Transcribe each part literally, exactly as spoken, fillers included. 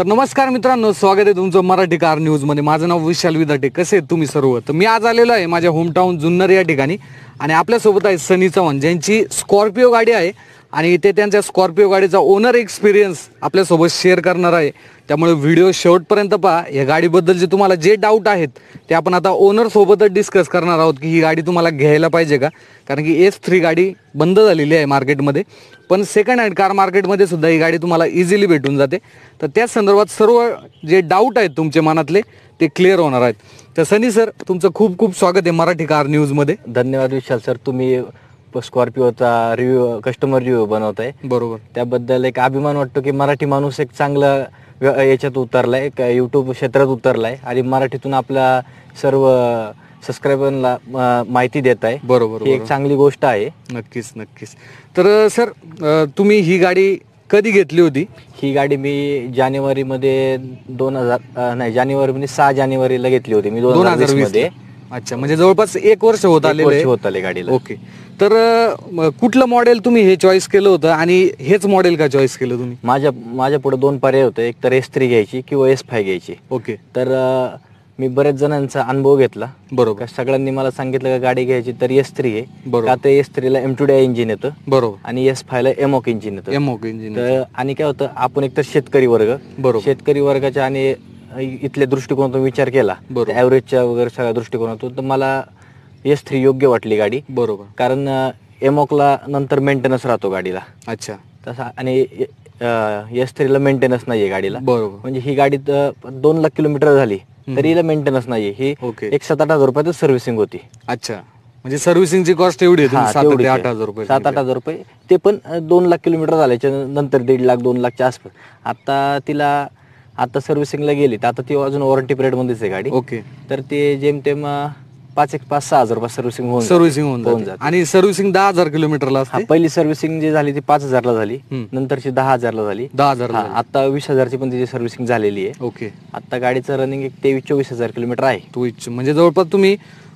तर नमस्कार मित्रांनो, स्वागत आहे तुमचं मराठी कार न्यूज मध्ये. माझं नाव विशाल विदाटे. कसे आहेत तुम्ही सर्व? तर मी आज आलेलो आहे माझ्या होमटाऊन जुन्नर या ठिकाणी आणि आपल्यासोबत आहे सनी चव्हाण, ज्यांची स्कॉर्पिओ गाडी आहे आणि ते त्यांच्या स्कॉर्पिओ गाडीचा ओनर एक्सपिरियन्स आपल्यासोबत शेअर करणार आहे. त्यामुळे व्हिडिओ शेवटपर्यंत पहा. या गाडीबद्दलचे तुम्हाला जे डाऊट आहेत ते आपण आता ओनर सोबतच डिस्कस करणार आहोत की ही गाडी तुम्हाला घ्यायला पाहिजे का, कारण की एस थ्री गाडी बंद झालेली आहे मार्केटमध्ये, पण सेकंड हँड कार मार्केटमध्ये सुद्धा ही गाडी तुम्हाला इझिली भेटून जाते. तर त्या संदर्भात सर्व जे डाऊट आहेत तुमच्या मनातले ते क्लिअर होणार आहेत. तर सनी सर, तुमचं खूप खूप स्वागत आहे मराठी कार न्यूजमध्ये. धन्यवाद विशाल सर, तुम्ही स्कॉर्पिओचा रिव्ह्यू कस्टमर रिव्ह्यू बनवताय. बरोबर, त्याबद्दल एक अभिमान वाटतो की मराठी माणूस एक चांगला याच्यात उतरलाय, युट्यूब क्षेत्रात उतरलाय आणि मराठीतून आपल्या सर्व सबस्क्रायबरला माहिती देत आहे. बरोबर, ही एक चांगली गोष्ट आहे. नक्कीच नक्कीच. तर सर, तुम्ही ही गाडी कधी घेतली होती? ही गाडी मी जानेवारीमध्ये दोन हजार नाही जानेवारी सहा जानेवारीला घेतली होती मी दोन हजार वीस मध्ये. अच्छा, म्हणजे जवळपास एक वर्ष होत आले होत आले गाडीला. ओके. तर कुठलं मॉडेल तुम्ही हे चॉईस केलं होतं आणि हेच मॉडेल का चॉईस केलं तुम्ही? माझ्या माझ्या पुढे दोन पर्याय होते, एक तर एस थ्री घ्यायची किंवा एस फाय घ्यायची. ओके. तर मी बरेच जणांचा अनुभव घेतला. बरोबर. सगळ्यांनी मला सांगितलं का गाडी घ्यायची तर एस थ्री आहे. बरोबर. का तर एस थ्रीला M two D I engine येतं. बरोबर. आणि एस फाय ला एमओक इंजिन येतं. MHawk engine. तर आणि काय होतं, आपण एक तर शेतकरी वर्ग, बरोबर, शेतकरी वर्गाच्या आणि इथल्या दृष्टिकोनातून विचार केला, ॲव्हरेजच्या वगैरे सगळ्या दृष्टिकोनातून, तर मला एस थ्री योग्य वाटली गाडी. बरोबर. कारण एमओकला नंतर मेंटेनन्स राहतो गाडीला. अच्छा. तसा आणि एस थ्रीला मेंटेनन्स नाहीये गाडीला. बरोबर. म्हणजे ही गाडी दोन लाख किलोमीटर झाली तरी हिला मेंटेनन्स नाहीये. ही एक सात आठ हजार रुपयातच सर्व्हिसिंग होती. अच्छा, म्हणजे सर्व्हिसिंगची कॉस्ट एवढी आहे? सात आठ हजार रुपये सात आठ हजार रुपये ते पण दोन लाख किलोमीटर झाल्याच्या नंतर दीड लाख दोन लाखच्या आसपास. आता तिला आता सर्व्हिसिंगला गेली तर आता ती अजून वॉरंटी पिरियड मध्येच आहे गाडी. ओके. तर ते जेमतेम पाच एक पाच सहा हजार रुपये सर्व्हिसिंग होऊन सर्व्हिसिंग होऊन जाते. आणि सर्व्हिसिंग दहा हजार किलोमीटरला असते. पहिली सर्व्हिसिंग जी झाली ती पाच हजारला झाली, नंतरची दहा हजारला झाली. दहा हजार आता वीस हजारची पण तिची सर्व्हिसिंग झालेली आहे. ओके. आता गाडीचं रनिंग एक तेवीस चोवीस हजार किलोमीटर आहे. चोवीस म्हणजे जवळपास तुम्ही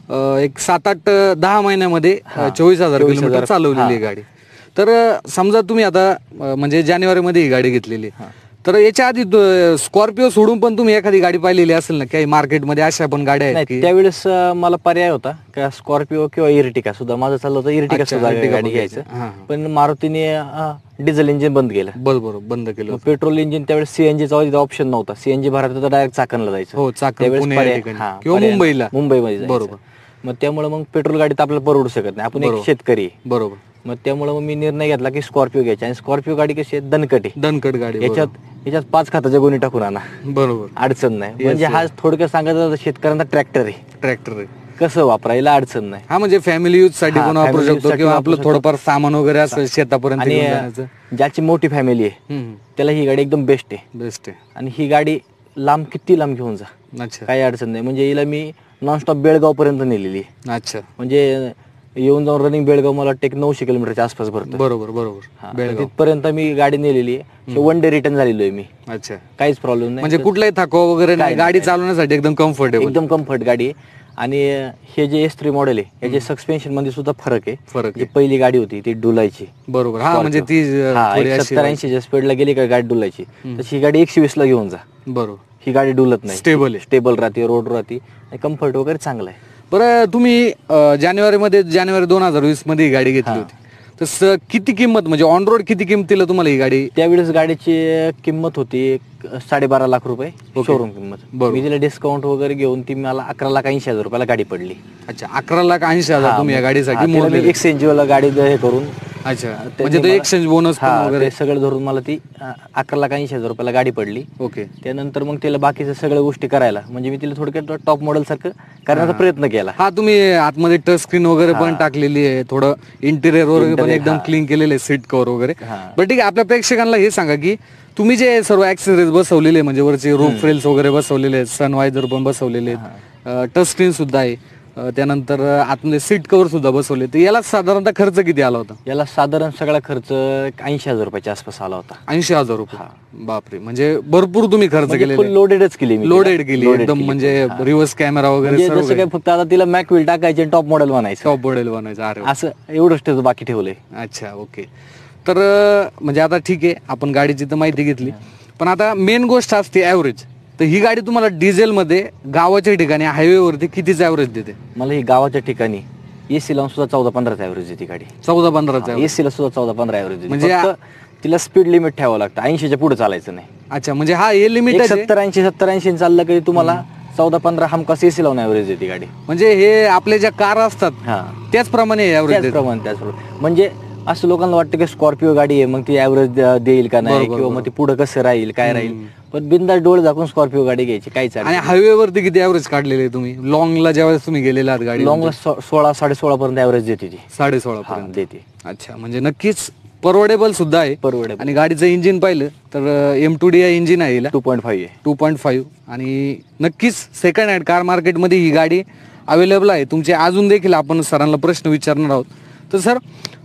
एक सात आठ दहा महिन्यामध्ये चोवीस हजार किलोमीटर चालवलेली आहे गाडी. तर समजा तुम्ही आता म्हणजे जानेवारीमध्ये ही गाडी घेतलेली, तर याच्या आधी स्कॉर्पिओ सोडून पण तुम्ही एखादी गाडी पाहिलेली असेल ना काही मार्केटमध्ये? अशा पण गाड्या आहेत की? त्यावेळेस मला पर्याय होता का स्कॉर्पिओ किंवा इर्टिका सुद्धा. माझं चाललं होतं इर्टिका सुद्धा गाडी घ्यायचं, पण मारुतीने डिझेल इंजिन बंद केलं. बरोबर, बंद केलं. पेट्रोल इंजिन त्यावेळेस सीएनजीचा ऑप्शन नव्हता. सीएनजी भरायचं तर डायरेक्ट चाकणला जायचं. हो, चाकण किंवा मुंबईला. मुंबईमध्ये. बरोबर. मग त्यामुळे मग पेट्रोल गाडी तर आपल्याला परवडू शकत नाही, आपण एक शेतकरी. बरोबर. मग त्यामुळे मग मी निर्णय घेतला की स्कॉर्पिओ घ्यायची. आणि स्कॉर्पिओ गाडी कशी आहे, दणकट आहे. दणकट गाडी. याच्यात याच्यात पाच खाताच्या गोणी टाकून आणा. बरोबर, अडचण नाही. म्हणजे हा थोडक्यात सांगायचं तर शेतकऱ्यांचा ट्रॅक्टर आहे. ट्रॅक्टर आहे, कसं वापरायला अडचण नाही. हा, म्हणजे फॅमिली यूज साठी पण वापरू शकतो किंवा आपलं थोडंफार सामान वगैरे असेल शेतापर्यंत. आणि ज्याची मोठी फॅमिली आहे त्याला ही गाडी एकदम बेस्ट आहे. बेस्ट आहे. आणि ही गाडी लांब किती लांब घेऊन जा, अच्छा, काही अडचण नाही. म्हणजे हिला मी नॉनस्टॉप बेळगाव पर्यंत नेलेली. अच्छा. म्हणजे येऊन जाऊन रनिंग बेळगाव मला वाटतं एक नऊशे किलोमीटरच्या आसपास भरतो. बरोबर बरोबर. तिथपर्यंत मी गाडी नेलेली आहे. वन डे रिटर्न झालेलो आहे मी. अच्छा, काहीच प्रॉब्लेम नाही. म्हणजे कुठलाही थकवा वगैरे नाही, गाडी चालवण्यासाठी एकदम कम्फर्टेबल, एकदम कम्फर्ट गाडी आहे. आणि हे जे एस थ्री मॉडेल आहे याचे सस्पेन्शन मध्ये सुद्धा फरक आहे. फरक. जी पहिली गाडी होती ती डुलायची. बरोबर. हा, म्हणजे ती सत्तर ऐंशीच्या स्पीडला गेली का गाडी डुलायची, तशी ही गाडी एकशे वीस ला घेऊन जा. बरोबर. ही गाडी डुलत नाही, स्टेबल आहे. स्टेबल राहते, रोड राहते, कम्फर्ट वगैरे चांगला आहे. बरं, तुम्ही जानेवारीमध्ये जानेवारी दोन हजार वीस मध्ये ही गाडी घेतली होती, तर किती किंमत म्हणजे ऑन रोड किती किंमतीला तुम्हाला ही गाडी? त्यावेळेस गाडीची किंमत होती साडेबारा लाख रुपये शोरूम किंमत. मी तिला डिस्काउंट वगैरे घेऊन ती मला अकरा लाख ऐंशी हजार रुपयाला गाडी पडली. अच्छा, अकरा लाख ऐंशी हजार तुम्ही या गाडीसाठी एक्सचेंज वाला गाडी हे करून. अच्छा, म्हणजे तो एक्सचेंज बोनस वगैरे सगळं धरून मला ती अकरा लाख ऐंशी हजार रुपयाला गाडी पडली. ओके. त्यानंतर मग तिला बाकीच्या सगळ्या गोष्टी करायला म्हणजे मी तिला थोडक्यात टॉप मॉडेल सारखं करण्याचा प्रयत्न केला. हा, तुम्ही आतमध्ये टच स्क्रीन वगैरे पण टाकलेली आहे, थोडं इंटिरियर वगैरे पण एकदम क्लीन केलेलं आहे, सीट कव्हर वगैरे. बरं, ठीक आहे. आपल्या प्रेक्षकांना हे सांगा की तुम्ही जे सर्व ऍक्सेसरीज बसवलेले म्हणजे वरचे रूफ रेल्स वगैरे बसवलेले आहेत, सनवायझर पण बसवलेले आहेत, टच स्क्रीन सुद्धा आहे, त्यानंतर आतमध्ये सीट कव्हर सुद्धा बसवले, तर याला साधारणतः खर्च किती आला होता? याला साधारण सगळा खर्च ऐंशी हजार रुपयाच्या आसपास आला होता. ऐंशी हजार रुपये. बापरे, म्हणजे भरपूर तुम्ही खर्च केलेला. लोडेडच केली, लोडेड केली एकदम. म्हणजे रिव्हर्स कॅमेरा वगैरे जसं काय, फक्त आता तिला मॅक व्हील टाकायचे, टॉप मॉडेल बनायचं. टॉप मॉडेल बनायचं, अरे असं एवढंच त्याचं बाकी ठेवलंय. अच्छा, ओके. तर म्हणजे आता ठीक आहे, आपण गाडीची तर माहिती घेतली, पण आता मेन गोष्ट असते ॲव्हरेज. तर ही गाडी तुम्हाला डिझेलमध्ये गावाच्या ठिकाणी हायवेवरती कितीच ॲव्हरेज देते? मला ही गावाच्या ठिकाणी एसी लावून सुद्धा चौदा पंधराचा ॲव्हरेज देते गाडी. चौदा पंधराचा एसीला सुद्धा चौदा पंधरा ॲव्हरेज देते. म्हणजे फक्त तिला स्पीड लिमिट ठेवावं लागतं, ऐंशीच्या पुढे चालायचं नाही. अच्छा, म्हणजे हा हे लिमिट आहे. सत्तर ऐंशी सत्तर ऐंशी चाललं की तुम्हाला चौदा पंधरा हमखास एसी लावून ॲव्हरेज देते गाडी. म्हणजे हे आपल्या ज्या कार असतात हा त्याचप्रमाणे ॲव्हरेज देते. त्याचप्रमाणे त्याचप्रमाणे म्हणजे असं लोकांना वाटतं की स्कॉर्पिओ गाडी आहे मग ती ॲव्हरेज देईल का नाही, किंवा मग ती पुढे कसं राहील काय राहील. पण बिंदास डोळे झाकून स्कॉर्पिओ गाडी घ्यायची, काहीच आणि हायवेवरती किती ॲव्हरेज काढलेले आहे तुम्ही? लॉंगला ज्यावेळेस तुम्ही गेलेला आहात गाडी लॉंगला सोळा साडे सोळा पर्यंत ॲव्हरेज देते ती. साडे सोळा हा, पर्यंत देते. अच्छा, म्हणजे नक्कीच परवडेबल सुद्धा आहे. परवडेबल. आणि गाडीचं इंजिन पाहिलं तर M two D I engine आहे टू पॉईंट फाईव्ह आहे. टू पॉईंट फाईव्ह आणि नक्कीच सेकंड हँड कार मार्केटमध्ये ही गाडी अवेलेबल आहे. तुमचे अजून देखील आपण सरांना प्रश्न विचारणार आहोत. तर सर,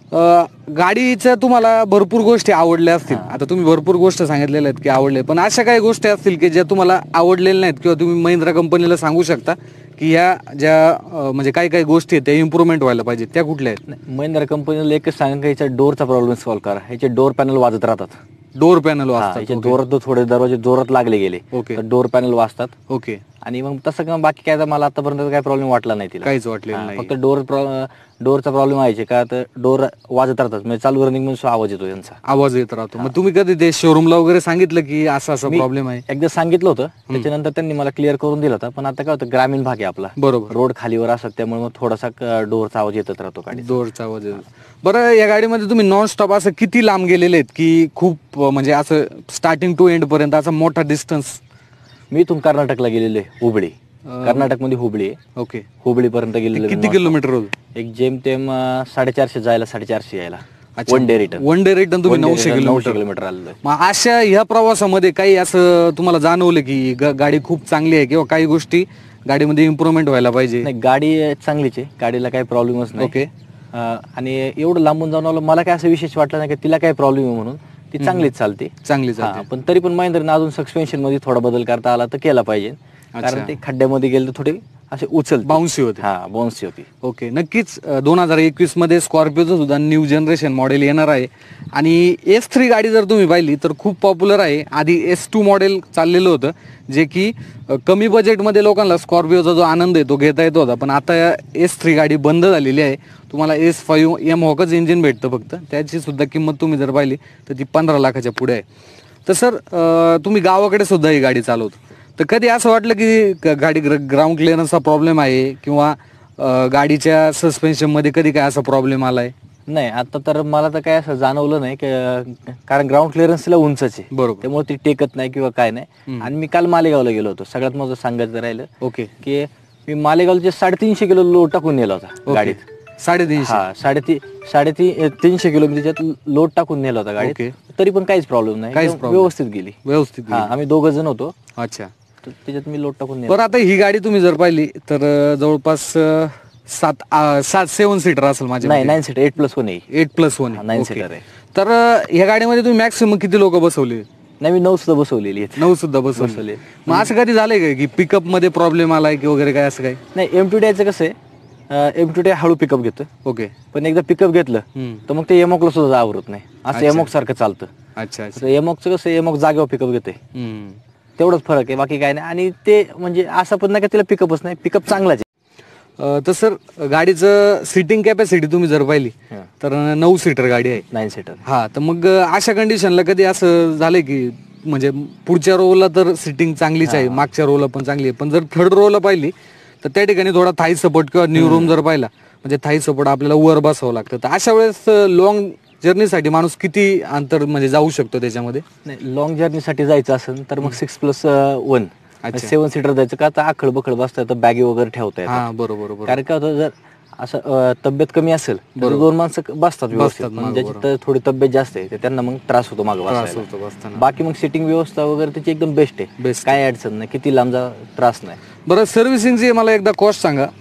गाडीच्या तुम्हाला भरपूर गोष्टी आवडल्या असतील. आता तुम्ही भरपूर गोष्ट सांगितलेल्या आहेत की आवडले, पण अशा काही गोष्टी असतील की ज्या तुम्हाला आवडलेल्या नाहीत किंवा तुम्ही महिंद्रा कंपनीला सांगू शकता की ह्या ज्या अं, म्हणजे काही काही गोष्टी आहेत त्या इम्प्रूव्हमेंट व्हायला पाहिजे, त्या कुठल्या आहेत? महिंद्रा कंपनीला एकच सांगा की याच्या डोरचा प्रॉब्लेम सॉल्व्ह करा. ह्याचे डोर पॅनल वाजत राहतात. डोर पॅनल हा, वाजतात. याचे जोरात थोडे दरवाजे जोरात लागले गेले ओके. तर डोर पॅनल वाजतात. ओके, आणि मग तसं का बाकी काय मला आतापर्यंत काय प्रॉब्लेम वाटला नाही तिला. काहीच वाटलेलं हा, नाही. फक्त डोर डोरचा प्रॉब्लेम व्हायचे का तर डोर वाजत राहतात, म्हणजे चालू रनिंग मध्ये आवाज येतो त्यांचा. आवाज येत राहतो. मग तुम्ही कधी ते शोरूमला वगैरे सांगितलं की असा असा प्रॉब्लेम आहे? एकदा सांगितलं होतं, त्याच्यानंतर त्यांनी मला क्लिअर करून दिलं होतं. पण आता काय होतं, ग्रामीण भाग आहे आपला, बरोबर, रोड खालीवर असतात, त्यामुळे मग थोडासा डोरचा आवाज येतच राहतो गाडी. डोरचा आवाज येतो. बरं, या गाडीमध्ये तुम्ही नॉन स्टॉप असं किती लांब गेलेले आहेत की खूप म्हणजे असं स्टार्टिंग टू एंड पर्यंत असा मोठा डिस्टन्स? मी इथून कर्नाटकला गेलेलो आहे, हुबळी. कर्नाटक मध्ये हुबळी आहे. ओके, हुबळी पर्यंत गेलेलो. किती किलोमीटर होतं? एक जेमतेम अं, साडेचारशे जायला साडेचारशे यायला. One day return. One day return तुम्ही नऊशे नऊशे किलोमीटर किलोमीटर आलेलो. मग अशा ह्या प्रवासामध्ये काही असं तुम्हाला जाणवलं की ग- गाडी खूप चांगली आहे किंवा काही गोष्टी गाडीमध्ये इम्प्रूव्हमेंट व्हायला पाहिजे? नाही, गाडी चांगलीच आहे, गाडीला काही प्रॉब्लेमच नाही. ओके. अं, आणि एवढं लांबून जाऊन आलं, मला काय असं विशेष वाटलं नाही की तिला काय प्रॉब्लेम आहे म्हणून. ती चांगलीच चालते. चांगली हा, चालते. पण तरी पण महिंद्राने अजून सस्पेन्शन मध्ये थोडा बदल करता आला तर केला पाहिजे. कारण ते खड्ड्यामध्ये गेले तर थोडे असे उचल बाउन्सी होते. हा बाउन्सी होती. ओके, नक्कीच दोन हजार एकवीस मध्ये स्कॉर्पिओचं सुद्धा न्यू जनरेशन मॉडेल येणार आहे. आणि एस थ्री गाडी जर तुम्ही पाहिली तर खूप पॉप्युलर आहे. आधी एस टू मॉडेल चाललेलं होतं, जे की अ, कमी बजेटमध्ये लोकांना स्कॉर्पिओचा जो आनंद आहे तो घेता येत होता. पण आता एस थ्री गाडी बंद झालेली आहे. तुम्हाला एस फाईव्ह एम हॉकच इंजिन भेटतं फक्त. त्याची सुद्धा किंमत तुम्ही जर पाहिली तर ती पंधरा लाखाच्या पुढे आहे. तर सर, तुम्ही गावाकडे सुद्धा ही गाडी चालवतो, तर कधी असं वाटलं की ग- गाडी ग्राउंड क्लिअरन्सचा प्रॉब्लेम आहे किंवा अ, गाडीच्या सस्पेन्शनमध्ये कधी काय असा प्रॉब्लेम आलाय? नाही, आता तर मला तर काय असं जाणवलं नाही की, कारण ग्राउंड क्लिअरन्सला उंचच आहे, बरोबर. त्यामुळे ती टेकत नाही किंवा काय नाही. आणि मी काल मालेगावला गेलो होतो. सगळ्यात माझं सांगायचं राहिलं ओके, की मी मालेगावचे साडेतीनशे किलो लोड टाकून नेला होता ओके. गाडीत. साडेतीनशे हा, साडेती साडेतीन तीनशे किलो मी त्याच्यात लोड टाकून नेला होता गाडीत. ओके. तरी पण काहीच प्रॉब्लेम नाही, काहीच एकदम problem. व्यवस्थित गेली. व्यवस्थित हा, गेली. आम्ही दोघं जण होतो, अच्छा. तर त्याच्यात मी लोड टाकून नेला. बरं, आता ही गाडी तुम्ही जर पाहिली तर अ, जवळपास अ, सात अ, सात सेवन सीटर असेल माझ्या नाही, nine seater eight plus one आहे. एट प्लस वन हा, nine seater आहे. तर अ, ह्या गाडीमध्ये तुम्ही मॅक्सिमम किती लोक बसवले? नाही, मी नऊ सुद्धा बसवलेली आहेत. नऊ सुद्धा बसवले. बसवले. मग असं कधी झालंय का की पिकअप मध्ये प्रॉब्लेम आलाय की वगैरे काय असं काय? नाही, एम टू चं कसं आहे, एम टू हळू पिकअप घेतं, ओके. पण एकदा पिकअप घेतलं हम्म. तर मग ते एमॉकला सुद्धा आवरत नाही. असं अच्छा. एमॉक सारखं चालतं. अच्छा अच्छा. एमॉकचं कसं, एमॉक जागेवर पिकअप घेते, हम्म. तेवढंच फरक आहे, बाकी काय नाही. आणि ते म्हणजे असं पण नाही का तिला पिकअपच नाही, पिकअप चांगलाच आहे. अ, तर सर, गाडीचं सीटिंग कॅपॅसिटी तुम्ही जर पाहिली हा. तर नऊ सीटर गाडी आहे. Nine seater. हा, तर मग अ, अशा कंडिशनला कधी असं झालंय की म्हणजे पुढच्या रोला तर सिटिंग चांगलीच आहे, मागच्या रोला पण चांगली आहे, पण जर थर्ड रोला पाहिली तर त्या ठिकाणी थोडा थाई सपोर्ट किंवा न्यू रूम जर पाहिला म्हणजे थाई सपोर्ट आपल्याला वर बसावं लागतं. तर अशा वेळेस लॉंग जर्नीसाठी माणूस किती अंतर म्हणजे जाऊ शकतो त्याच्यामध्ये? नाही, लॉंग जर्नीसाठी जायचं असेल तर मग six plus one seven seater जायचं का, तर आखळ बखळ बसता येतं, बॅगी वगैरे ठेवता येतात. हा, बरोबर बरोबर. कारण काय होतं, जर असं अं, तब्येत कमी असेल तर दोन माणसं बसतात व्यवस्थित, बसतात पण मागं, ज्याची तर थोडी तब्येत जास्त आहे तर त्यांना मग त्रास होतो मागं त्रास बसायला. होतो बसताना. बाकी मग सिटिंग व्यवस्था वगैरे त्याची एकदम बेस्ट आहे, Best काय अडचण नाही, किती लांब जा त्रास नाही. बरं, सर्व्हिसिंगची मला एकदा कॉस्ट सांगा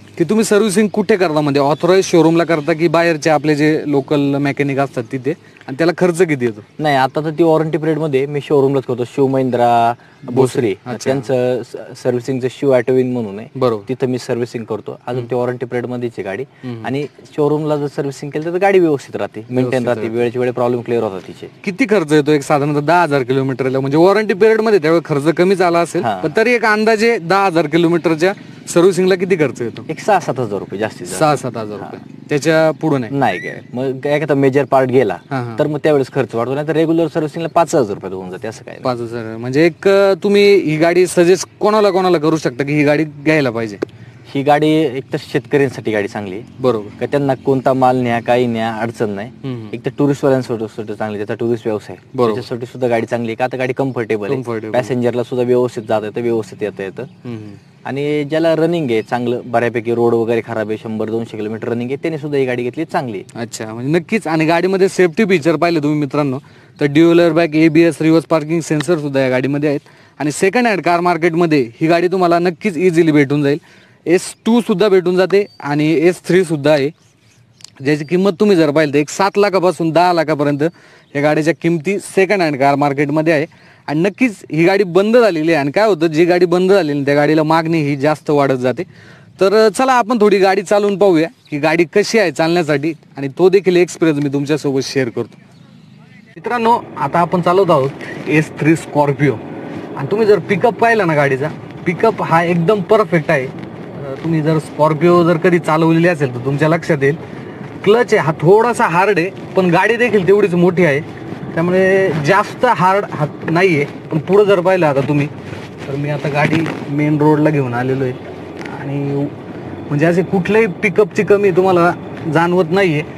की तुम्ही सर्व्हिसिंग कुठे करता, म्हणजे ऑथोराइज शोरूमला करता की बाहेरचे आपले जे लोकल मेकॅनिक असतात तिथे, आणि त्याला खर्च किती येतो? नाही, आता तर ती वॉरंटी पिरियड मध्ये मी शोरूमलाच करतो. शिव महिंद्रा भोसरी अच्छा. त्यांचं सर्व्हिसिंगचं शिव ॲटोविन म्हणून आहे, बरोबर. तिथं मी सर्व्हिसिंग करतो. अजून ती वॉरंटी पिरियड मध्येच आहे गाडी. आणि शोरूमला जर सर्व्हिसिंग केलं तर गाडी व्यवस्थित राहते, मेंटेन राहते, वेळेच्या वेळी प्रॉब्लेम क्लिअर होतात तिचे. किती खर्च येतो एक साधारणतः दहा हजार किलोमीटरला? म्हणजे वॉरंटी पिरियड मध्ये त्यावेळी खर्च कमी झाला असेल, हा. पण तरी एक अंदाजे दहा हजार किलोमीटरच्या सर्व्हिसिंगला किती खर्च येतो? एक सहा सात हजार रुपये जास्तीत जास्त. सहा सात हजार रुपये, त्याच्या पुढे नाही. नाही काय, मग एखादा मेजर पार्ट गेला हा, हा. तर मग त्यावेळेस खर्च वाढतो, नाही तर रेग्युलर सर्व्हिसिंगला पाच हजार रुपये होऊन जाते. असं काय नाही. पाच हजार म्हणजे एक अं, तुम्ही ही गाडी सजेस्ट कोणाला कोणाला करू शकता की ही गाडी घ्यायला पाहिजे? ही गाडी एक तर शेतकऱ्यांसाठी गाडी चांगली आहे, बरोबर. का त्यांना कोणता माल न्या काही न्या अडचण नाही. हम्म. एक तर टुरिस्ट वाल्यांसाठी चांगली, त्याचा टुरिस्ट व्यवसाय, बरोबर. त्याच्यासाठी सुद्धा गाडी चांगली आहे. का आता गाडी कम्फर्टेबल आहे, Comfortable. पॅसेंजरला सुद्धा व्यवस्थित जाता येतं, व्यवस्थित येता येतं. हम्म. आणि ज्याला रनिंग आहे चांगलं, बऱ्यापैकी रोड वगैरे खराब आहे, शंभर दोनशे किलोमीटर रनिंग आहे, त्याने सुद्धा ही गाडी घेतली चांगली आहे. अच्छा, म्हणजे नक्कीच. आणि गाडीमध्ये सेफ्टी फीचर पाहिले तुम्ही मित्रांनो तर dual airbag, ABS, reverse parking sensor सुद्धा या गाडीमध्ये आहेत. आणि सेकंड हँड कार मार्केटमध्ये ही गाडी तुम्हाला नक्कीच इझिली भेटून जाईल. एस टू सुद्धा भेटून जाते आणि एस थ्री सुद्धा आहे, ज्याची किंमत तुम्ही जर पाहिली तर एक सात लाखापासून दहा लाखापर्यंत या गाडीच्या किमती सेकंड हँड कार मार्केटमध्ये आहे. आणि नक्कीच ही गाडी बंद झालेली आहे, आणि काय होतं, जी गाडी बंद झालेली त्या गाडीला मागणी ही जास्त वाढत जाते. तर चला आपण थोडी गाडी चालवून पाहूया की गाडी कशी आहे चालण्यासाठी, आणि तो देखील एक्सपिरियन्स मी तुमच्यासोबत शेअर करतो. मित्रांनो, आता आपण चालवत आहोत एस थ्री स्कॉर्पिओ, आणि तुम्ही जर पिकअप पाहिला ना गाडीचा, पिकअप हा एकदम परफेक्ट आहे. अं, तुम्ही जर स्कॉर्पिओ जर कधी चालवलेली असेल तर तुमच्या लक्षात येईल, क्लच आहे हा थोडासा हार्ड आहे, पण गाडी देखील तेवढीच मोठी आहे, त्यामुळे जास्त हार्ड हा नाही आहे. पण पुढं जर पाहिलं आता तुम्ही, तर मी आता गाडी मेन रोडला घेऊन आलेलो आहे, आणि म्हणजे असे कुठल्याही पिकअपची कमी तुम्हाला जाणवत नाही आहे.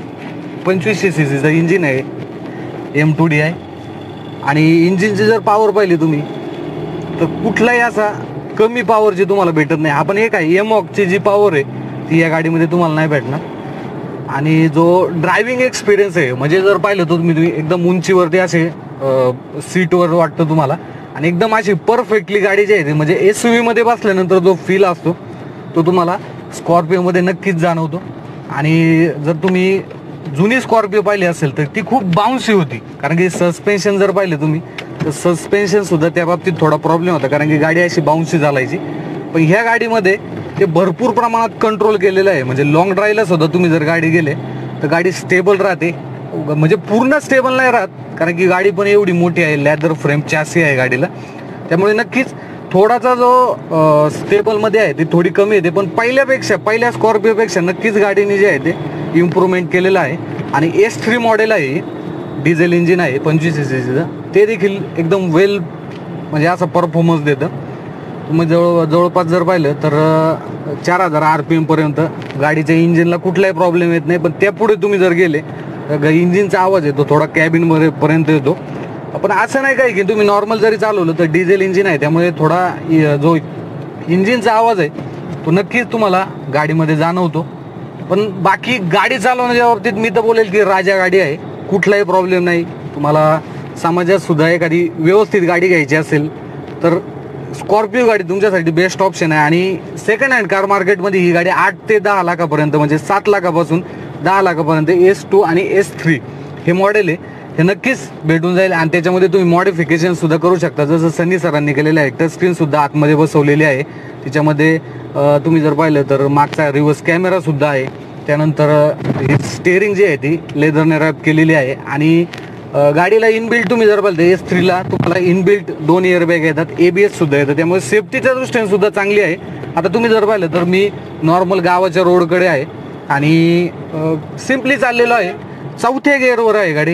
पंचवीसशे सी सीचं इंजिन आहे, एम टू डी आहे, आणि इंजिनची जर पॉवर पाहिली तुम्ही तर कुठलाही असा कमी पॉवरची तुम्हाला भेटत नाही. आपण एक आहे एमॉकची जी पॉवर आहे ती या गाडीमध्ये तुम्हाला नाही भेटणार. आणि जो ड्रायव्हिंग एक्सपिरियन्स आहे, म्हणजे जर पाहिलं तर तुम्ही तुम्ही एकदम उंचीवरती असे सीटवर वाटतं तुम्हाला, आणि एकदम अशी परफेक्टली गाडी जी आहे ती, म्हणजे एस यू मध्ये बसल्यानंतर जो फील असतो तो तुम्हाला स्कॉर्पिओमध्ये नक्कीच जाणवतो. आणि जर तुम्ही जुनी स्कॉर्पिओ पाहिली असेल तर ती खूप बाउन्सी होती, कारण की सस्पेन्शन जर पाहिले तुम्ही तर सस्पेन्शन सुद्धा त्या बाबतीत थोडा प्रॉब्लेम होता, कारण की गाडी अशी बाउन्सी चालायची. पण ह्या गाडीमध्ये ते भरपूर प्रमाणात कंट्रोल केलेलं आहे. म्हणजे लॉंग ड्राईव्हला सुद्धा तुम्ही जर गाडी गेले तर गाडी स्टेबल राहते, म्हणजे पूर्ण स्टेबल नाही राहत, कारण की गाडी पण एवढी मोठी आहे, लॅदर फ्रेम चॅसी आहे गाडीला, त्यामुळे नक्कीच थोडासा जो स्टेबलमध्ये आहे ती थोडी कमी येते. पण पहिल्यापेक्षा पहिल्या स्कॉर्पिओपेक्षा नक्कीच गाडीने जे आहे ते इम्प्रूव्हमेंट केलेलं आहे. आणि एस थ्री मॉडेल आहे, डिझेल इंजिन आहे पंचवीस सी सीचं, ते देखील एकदम वेल म्हणजे असं परफॉर्मन्स देतं. तुम्ही जवळ जवळपास जर पाहिलं तर चार हजार आर पी एमपर्यंत गाडीच्या इंजिनला कुठलाही प्रॉब्लेम येत नाही. पण त्यापुढे तुम्ही जर गेले तर इंजिनचा आवाज येतो थोडा कॅबिनमध्ये पर्यंत येतो. पण असं नाही काय की तुम्ही नॉर्मल जरी चालवलं तर डिझेल इंजिन आहे, त्यामुळे थोडा जो इंजिनचा आवाज आहे तो नक्कीच तुम्हाला गाडीमध्ये जाणवतो. पण बाकी गाडी चालवण्याच्या बाबतीत मी तर बोलेल की राजा गाडी आहे, कुठलाही प्रॉब्लेम नाही. तुम्हाला समाजात सुद्धा एखादी व्यवस्थित गाडी घ्यायची असेल तर स्कॉर्पिओ गाडी तुमच्यासाठी बेस्ट ऑप्शन आहे. आणि सेकंड हँड कार मार्केटमध्ये ही गाडी आठ ते दहा लाखापर्यंत, म्हणजे सात लाखापासून दहा लाखापर्यंत एस टू आणि एस थ्री हे मॉडेल आहे, हे नक्कीच भेटून जाईल. आणि त्याच्यामध्ये तुम्ही मॉडिफिकेशन सुद्धा करू शकता, जसं सनी सरांनी केलेलं आहे. टच स्क्रीन सुद्धा आतमध्ये बसवलेली आहे, त्याच्यामध्ये तुम्ही जर पाहिलं तर मागचा रिव्हर्स कॅमेरा सुद्धा आहे. त्यानंतर ही स्टेअरिंग जी आहे ती लेदरने रॅप केलेली आहे. आणि गाडीला इनबिल्ट तुम्ही जर पाहिलं एस थ्रीला तुम्हाला इनबिल्ट दोन एअरबॅग येतात, एबीएस सुद्धा येतं, त्यामुळे सेफ्टीच्या दृष्टीने सुद्धा चांगली आहे. आता तुम्ही जर पाहिलं तर मी नॉर्मल गावाच्या रोडकडे आहे आणि सिम्पली चाललेलो आहे, चौथ्या गिअरवर आहे गाडी,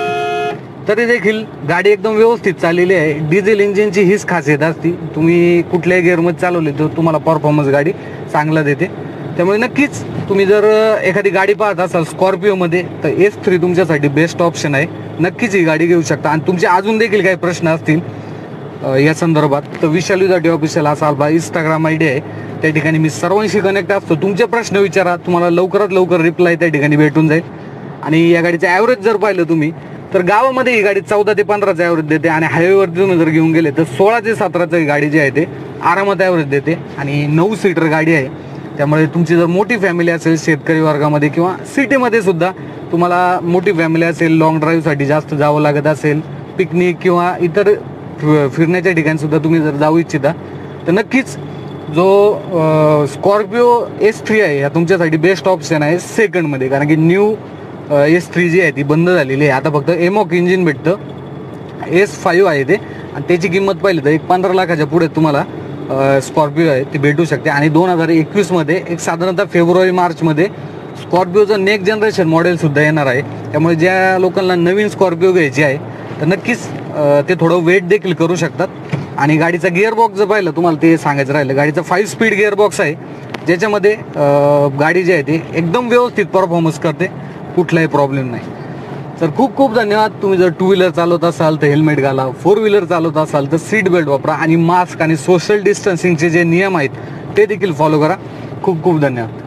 तरी देखील गाडी एकदम व्यवस्थित चाललेली आहे. डिझेल इंजिनची हीच खासियत असती, तुम्ही कुठल्याही गिअरमध्ये चालवली तर तुम्हाला परफॉर्मन्स गाडी चांगला देते. त्यामुळे नक्कीच तुम्ही जर एखादी गाडी पाहत असाल स्कॉर्पिओमध्ये तर एस थ्री तुमच्यासाठी बेस्ट ऑप्शन आहे. नक्कीच ही गाडी घेऊ शकता. आणि तुमचे अजून देखील काही प्रश्न असतील या संदर्भात तर विशाल विदाटे ऑफिशियल असा आपला इंस्टाग्राम आय डी आहे, त्या ठिकाणी मी सर्वांशी कनेक्ट असतो. तुमचे प्रश्न विचारा, तुम्हाला लवकरात लवकर रिप्लाय त्या ठिकाणी भेटून जाईल. आणि या गाडीचं ॲव्हरेज जर पाहिलं तुम्ही तर गावामध्ये ही गाडी चौदा ते पंधराचं ॲव्हरेज देते, आणि हायवेवरती तुम्ही जर घेऊन गेले तर सोळा ते सतराचं ही गाडी जी आहे ते आरामात ॲव्हरेज देते. आणि नऊ सीटर गाडी आहे, त्यामुळे तुमची जर मोठी फॅमिली असेल शेतकरी वर्गामध्ये किंवा सिटीमध्ये सुद्धा तुम्हाला मोठी फॅमिली असेल, लॉंग ड्राईव्हसाठी जास्त जावं लागत असेल, पिकनिक किंवा इतर फिरण्याच्या ठिकाणी सुद्धा तुम्ही जर जाऊ इच्छिता तर नक्कीच जो स्कॉर्पिओ एस थ्री आहे ह्या तुमच्यासाठी बेस्ट ऑप्शन आहे सेकंडमध्ये. कारण की न्यू एस थ्री जी आहे ती बंद झालेली आहे. आता फक्त एमॉक इंजिन भेटतं, एस फाईव्ह आहे ते, आणि त्याची किंमत पाहिली तर एक पंधरा लाखाच्या पुढे तुम्हाला स्कॉर्पिओ आहे ती भेटू शकते. आणि दोन हजार एकवीसमध्ये एक साधारणतः फेब्रुवारी मार्चमध्ये स्कॉर्पिओचं नेक्स्ट जनरेशन मॉडेलसुद्धा येणार आहे. त्यामुळे ज्या लोकांना नवीन स्कॉर्पिओ घ्यायची आहे तर नक्कीच ते थोडं वेट देखील करू शकतात. आणि गाडीचा गिअरबॉक्स जर पाहिलं तुम्हाला ते सांगायचं राहिलं, गाडीचा फाईव्ह स्पीड गिअरबॉक्स आहे ज्याच्यामध्ये गाडी जी आहे ती एकदम व्यवस्थित परफॉर्मन्स करते, कुठलाही प्रॉब्लेम नाही. तर खूप खूप धन्यवाद. तुम्ही जर टू व्हीलर चालवत असाल तर हेल्मेट घाला, फोर व्हीलर चालवत असाल तर सीट बेल्ट वापरा आणि मास्क आणि सोशल डिस्टन्सिंगचे जे नियम आहेत ते देखील फॉलो करा. खूप खूप धन्यवाद.